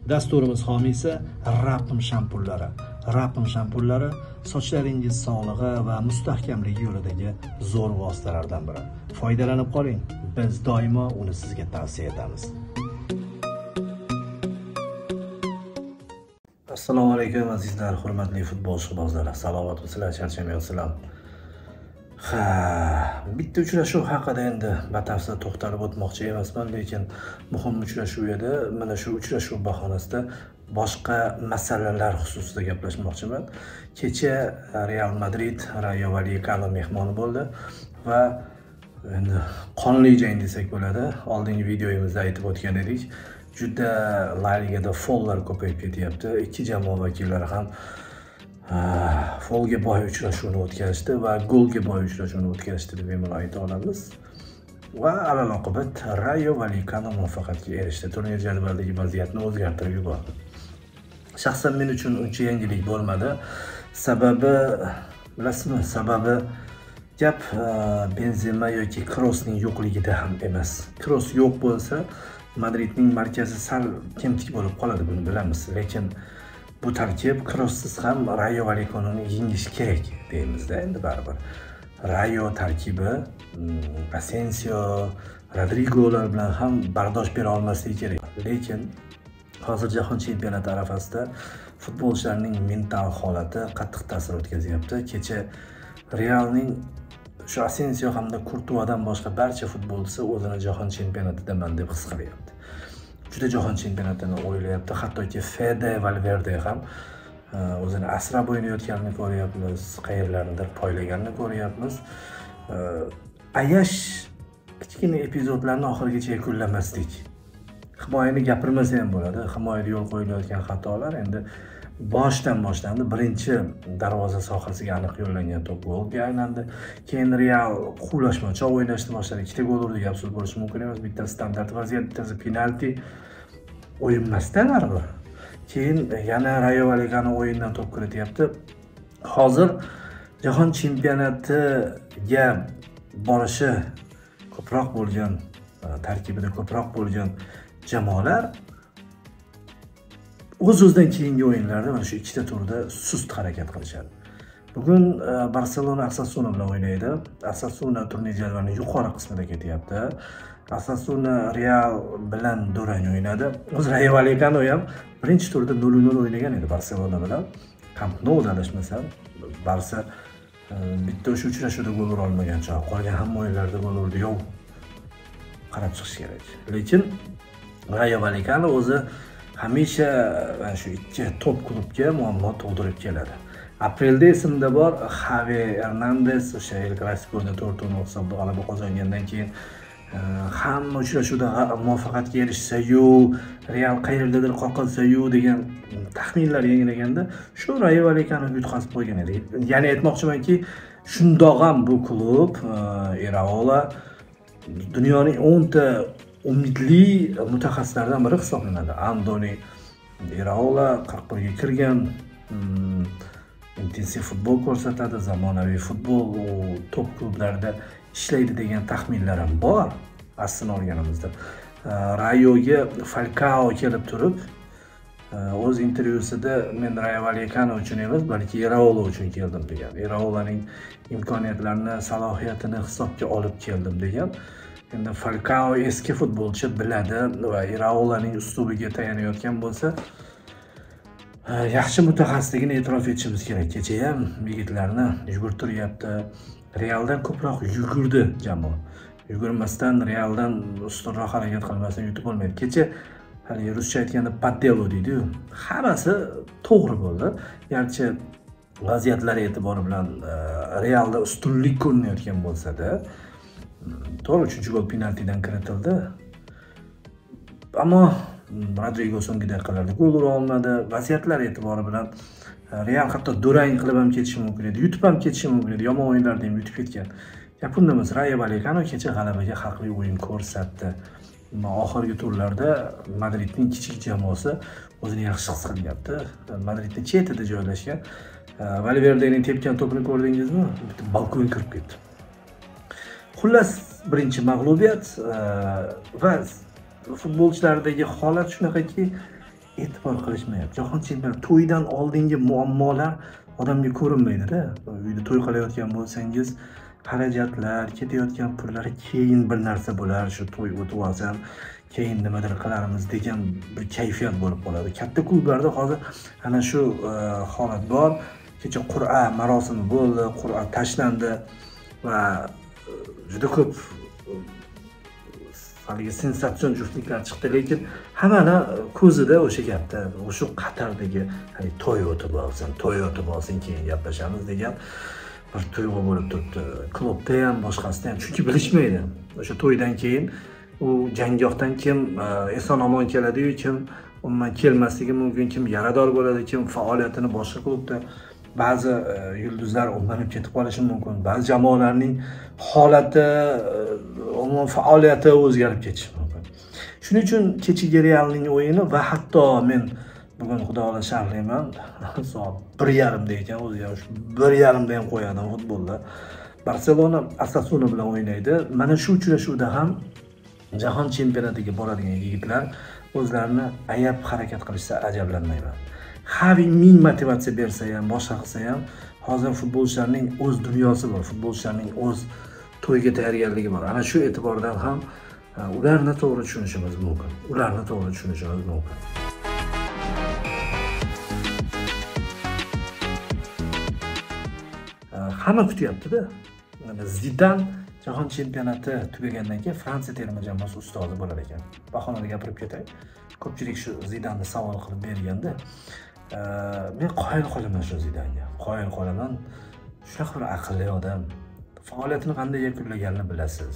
Dasturimiz homiysi Rapim shampunlari. Rapim shampunlari sochlaringiz sog'lig'i va mustahkamligi yo'lidagi zo'r vositalardan biri. Foydalanib qoling. Biz doimo uni sizga tavsiya etamiz. Assalomu alaykum azizlar, hurmatli futbolchibozlar. Salomatmisizlar, charchamayapsizlar? Bitta uchrashuv haqida endi batafsil to'xtalib o'tmoqchi emasman, lekin muhim uchrashuv edi. Mana shu uchrashuv bahonasida boshqa masalalar xususida gaplashmoqchiman. Kecha Real Madrid Rayo Vallecano mehmoni bo'ldi va endi qonli jang desak bo'ladi. Oldingi videomizda aytib o'tgan edik. Juda La Ligada follar ko'payib ketyapti. Ikki jamoa vakillari ham folga boy uchrashuvni o'tkazishdi va golga boy uchrashuvni o'tkazishdi deb bemalol ayta olamiz. Va alaloqibat Rayo Vallecano muvaffaqiyatga erishdi. Turnir jadvaldagi vaziyatni o'zgartirib yubordi. Shaxsan men uchun uncha yangilik bo'lmadi. Sababi, bilasizmi, sababi gap Benzema yoki Kroosning yo'qligida ham emas. Kroos yo'q bo'lsa, Madridning markazi sal kemtik bo'lib qoladi, buni bilamiz. Lekin bu tarkib Kroossiz ham Rayo Vallecanoni yengish kerak deymiz-da, endi baribir. Rayo tarkibi Asensio, Rodrigolar bilan ham bardosh bera olmasligi kerak. Lekin hozir jahon chempionati arafasida futbolchilarning mental holati qattiq ta'sir o'tkazyapti. Kecha Realning shu Asensio hamda Courtoisdan boshqa barcha futbolchisi o'zini jahon chempionatidaman deb his qilyapti. Juda jahon chempionatini o'ylayapti. Hattoki Fede Valverde ham o'zini asrab o'ynayotganini ko'ryapmiz, qayerlarnidir poylaganini ko'ryapmiz. Ayash kichkina epizodlarni oxirigacha yakunlamasdik. Himoyani gapirmasa ham bo'ladi. Himoyada yo'l qo'yilayotgan xatolar endi boshdan boshlandi. Birinchi darvoza sohasiga aniq yo'llangan to'p golga aylandi. Keyin Real quvlashmachoq o'ynashni boshladi. Ikkita gol urdi, gap so'z bo'lishi mumkin emas. Bittasi standart vaziyat, bittasi penalti. O'yin emasdan baribir. Keyin yana Rayo Vallecano o'yindan to'p kirityapti. Hozir jahon chempionatiga borishi ko'proq bo'lgan, tarkibida ko'proq bo'lgan jamoalar o'z-o'zidan keyingi o'yinlarda mana shu ikkita turda sust harakat qilishadi. Bugun Barselona Osasuna bilan o'ynaydi. Osasuna turnir jadvalining yuqori qismida ketyapti. Osasuna Real bilan durang o'ynadi. O'z Rayo Vallecano ham birinchi turda 0-0 o'ynagan edi Barselona bilan. Camp Nou'da adashmasam, Barsa bitta o'sha uchrashuvda gol ura olmagan chog', qolgan hamma o'yinlarda gol urdi. Yo'q. Qarab chiqish kerak. Lekin Rayo Vallecano o'zi hamisha shu ikki top klubga muammo tug'dirib keladi. Aprelda esimda bor, Xavi Hernandez o'sha El Clasico'da 4-0 hisobda g'alaba qozongandan keyin hamma uchrashuvda muvaffaqiyatga erishsa-yu, Real qayerdadir qoqilsa-yu degan taxminlar yangraganda, shu Rayo Vallecano yutqazib qo'ygan edi. Ya'ni aytmoqchimanki, shundoq ham bu klub Iraola dunyoning 10 ta umidli mutaxassislardan biri hisoblanadi. Andoni Iraola 41 ga kirgan, intensiv futbol ko'rsatadi, zamonaviy futbol top klublarda ishlaydi degan taxminlar ham bor. Aslini olganimizda Rayoga Falcao kelib turib, o'z intervyusida men Rayo Vallecano uchun emas, balki Iraola uchun keldim degan. Iraolaning imkoniyatlarini, salohiyatini hisobga olib keldim degan. Endi Falcao eski futbolchi biladi va Iraolaning uslubiga tayanayotgan bo'lsa, yaxshi mutaxassisligini e'tirof etishimiz kerak. Kecha ham yigitlarni yugurtiryapti. Realdan ko'proq yugurdi jamoa. Yugurmasdan, Realdan ustunroq harakat qilmasdan yutib olmaydi. Kecha hali ruscha aytganda paddelo deydi-ku. Hammasi to'g'ri bo'ldi. Garchi vaziyatlar e'tibori bilan Realda ustunlik ko'rinayotgan bo'lsa-da, to'g'ri, 3-gol penaltidan kiritildi. Ammo Rodrigo so'nggi daqiqalarda gol ura olmadi. Vaziyatlar e'tibori bilan Real hatto durang qilib ham ketishi mumkin edi, yutib ham ketishi mumkin edi. Yomon o'yinlarda ham yutib ketgan. Gap unda emas. Rayo Vallecano kecha g'alabaga haqli o'yin ko'rsatdi. Oxirgi turlarda Madridning kichik jamoasi o'zini yaxshi his qilyapti. Madridning chetida joylashgan Valverdening tepgan to'pini ko'rdingizmi? Bitta balkon kirib ketdi. Xullas, birinchi mag'lubiyat va futbolchilardagi holat shunaqaki, e'tibor qilishmayapti. Jahon chempionati to'ydan oldingi muammolar odamga ko'rinmaydi-da. Uyda to'y qilayotgan bo'lsangiz, xarajatlar, ketayotgan pullar keyin bir narsa bo'lar, shu to'y o'tib olsam, keyin nimadir qilarmiz degan bir kayfiyat bo'lib qoladi. Katta klublarda hozir ana shu holat bor. Kecha qur'a marosimi bo'ldi, qur'a tashlandi va juda ko'p haligi sensatsion juftliklar chiqdi, lekin hammani ko'zida o'sha gapda, o'sha Qatardagi to'y o'tib olsin, keyin gaplashamiz degan bir tuyg'u bo'lib turibdi. Klubda ham, boshqasida ham, chunki bilishmaydi. O'sha to'ydan keyin u janggohdan kim eson-omon keladi-yu, kim umuman kelmasligi mumkin, kim yarador bo'ladi, kim faoliyatini boshqa klubda, ba'zi yulduzlar o'rganib ketib qolishi mumkin. Ba'zi jamoalarning holati, umuman faoliyati o'zgarib ketishi mumkin. Shuning uchun kechagi Realning o'yini va hatto men bugun xudo xohlasa sharhlayman, soat 1:30 ekan, o'zi ham 1:30 da ham qo'yadi futbolda. Barselona Osasuna bilan o'ynaydi. Mana shu uchrashuvda ham jahon chempionatiga boradigan yigitlar o'zlarini ayab harakat qilishsa ajablanmayman. Xavi ming motivatsiya bersa ham, boshqa qilsa ham, hozir futbolchilarning o'z dunyosi bor, futbolchilarning o'z to'yga tayyorgarligi bor. Ana shu e'tibordan ham ularni to'g'ri tushunishimiz mumkin. Hamma kutyapti-da. Zidan jahon chempionati tugagandan keyin Fransiya terma jamoasi ustozi bo'lar ekan. Bahonada gapirib ketay. Ko'pchilik shu Zidanni savol qilib berganda, men qoyil qolaman shu Zidanga. Qoyil qolaman. Shunaqa bir aqlli odam. Faoliyatini qanday yakunlaganini bilasiz.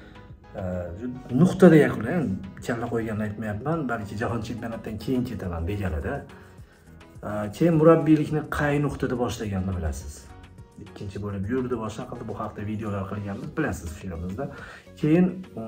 Nuqtada yakunlagan, kalla qo'yganini aytmayapman, balki jahon chempionatidan keyin ketaman deganida. Keyin murabbiylikni qay nuqtada boshlaganini bilasiz. Ikkinchi bo'lib yurdi, boshqa qildi, bu haqda videolar qilganmiz, bilasiz filmimizda. Keyin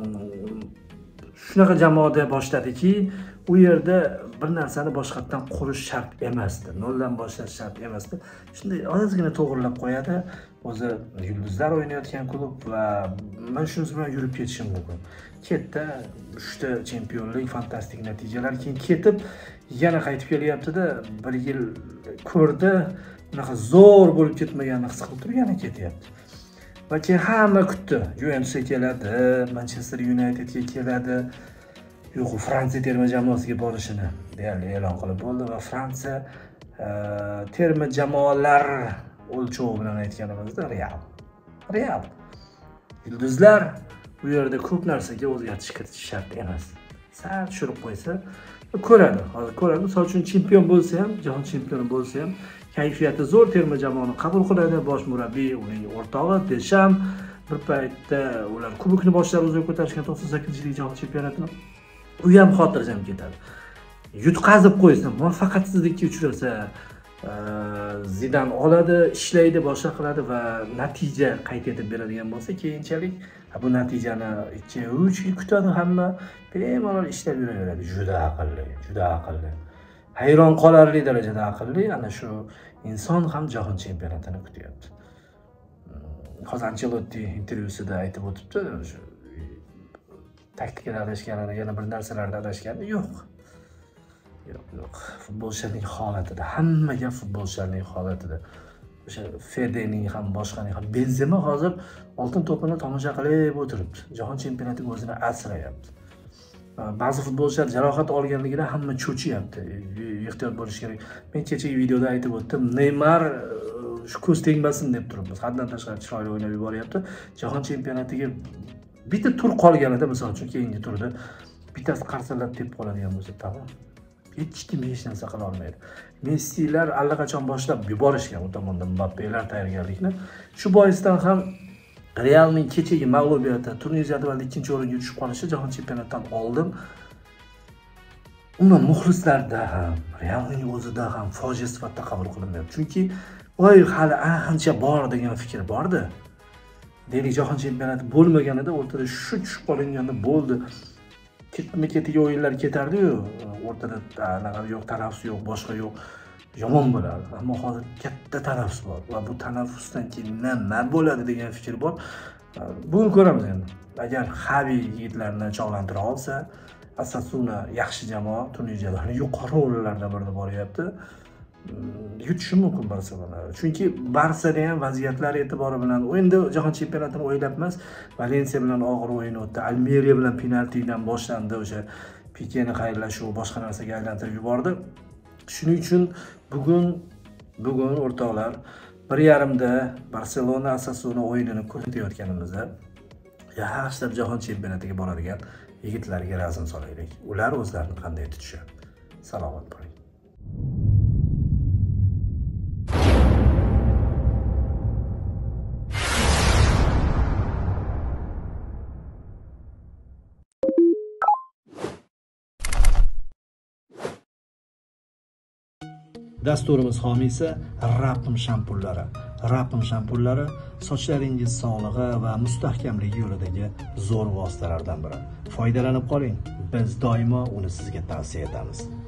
shunaqa jamoada boshladiki, u yerda bir narsani boshqatdan qurish shart emasdi, noldan boshlash shart emasdi. Shunday ozgina to'g'rilab qo'yadi. O'zi yulduzlar o'ynayotgan klub va men shunisi bilan yurib ketishim mumkin. Ketdi, 3 ta chempionlik, fantastik natijalar, keyin ketib yana qaytib kelyapti-da, 1 yil ko'rdi, unaqa zo'r bo'lib ketmaganini his qilib turib yana ketyapti. Va keyin hamma kutdi. Juventusga keladi, Manchester Unitedga keladi. Yo'q, Fransiya terma jamoasiga borishini deyarli e'lon qilib bo'ldi va Fransiya terma jamoalar o'lchovi bilan aytganimizda Real. Yulduzlar bu yerda ko'p narsaga o'zgartirish kiritish shart emas. Sal tushirib qo'ysa ko'radi. Hozir ko'radi. Misol uchun chempion bo'lsa ham, jahon chempioni bo'lsa ham, kayfiyati zo'r terma jamoani qabul qiladi. Bosh murabbiy, uning o'rtog'i Desham bir paytda ular kubokni boshlab o'zlari ko'tarishgan 98-yilgi jahon chempionatini u ham xotirjam ketadi. Yutqazib qo'ysa, muvaffaqiyatsizlikka uchrasa, Zidan oladi, ishlaydi, boshqa qiladi va natija qayd etib beradigan bo'lsa, keyinchalik bu natijani 2-3 yil kutadi hamma, bemalol ishlab yuraveradi. Juda aqlli. Hayron qolarli darajada aqlli. Ana shu inson ham jahon chempionatini kutyapti. Hozir Ancelotti intervyusida aytib o'tibdi, shu taktikada adashganini, yana bir narsalarda adashganini yo'q. Futbolchilarning holatida, hamma gap futbolchilarning holatida. O'sha Fedening ham, boshqaning ham. Benzema hozir oltin to'pini tomosha qilib o'tiribdi. Jahon chempionatiga o'zini asrayapti. Ba'zi futbolchilar jarohat olganligida hamma cho'chiyapti. Ehtiyot bo'lish kerak. Men kechagi videoda aytib o'tdim, Neymar shu ko'z tegmasin deb turibmiz. Haddan tashqari chiroyli o'ynab yuboryapti. Jahon chempionatiga bitta tur qolganida, misol uchun keyingi turda bittasi qarsillab deb qoladigan bo'lsa, tamom. Hech kim hech narsa qila olmaydi. Messilar allaqachon boshlab yuborishgan u tomonda Mbappelar tayyorgarlikni. Shu boisdan ham Realning kechagi mag'lubiyati, turnir jadvalida 2-o'ringa tushib qolishi jahon chempionatidan oldin umuman muxlislarda ham, Realning o'zida ham fojia sifatida qabul qilinmayapti. Chunki voy hali ancha bor degan fikr bordi. Deylik jahon chempionati bo'lmaganida o'rtada shu tushib qolinganda bo'ldi. Ketma-ketiga o'yinlar ketardi-yu, o'rtada yo'q, tanaffus yo'q, boshqa yo'q. Yomon bo'lardi. Ammo hozir katta tanaffus bor va bu tanaffusdan keyin nima bo'ladi degan fikr bor. Bugun ko'ramiz endi. Agar Xavi yigitlarni chog'lantira olsa, Osasuna yaxshi jamoa, turnir jadvalining yuqori o'rinlardan birida boryapti. Yutishi mumkin Barselona. Chunki Barsada ham vaziyatlar e'tibori bilan endi jahon chempionatini o'ylab emas, Valensiya bilan og'ir o'yin o'tdi, Almeriya bilan penaltidan boshlandi, o'sha Pikeni xayrlashuv boshqa narsaga aylantirib yubordi. Shuning uchun bugun o'rtoqlar 1:30da Barselona Osasuna o'yinini ko'rsatayotganimizda yaxshilab jahon chempionatiga boradigan yigitlarga razm solaylik. Ular o'zlarini qanday tutishadi? Salomat bo'ling. Dasturimiz homiysi Rapim shampunlari. Rapim shampunlari sochlaringiz sog'lig'i va mustahkamligi yo'lidagi zo'r vositalardan biri. Foydalanib qoling. Biz doimo uni sizga tavsiya etamiz.